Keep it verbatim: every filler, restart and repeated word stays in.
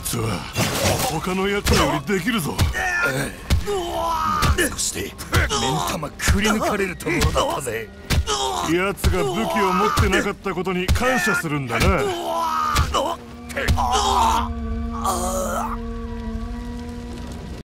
つは他のやつらよりできるぞ。 そして目ん玉くり抜かれるところだったぜ。 やつが武器を持ってなかったことに感謝するんだな。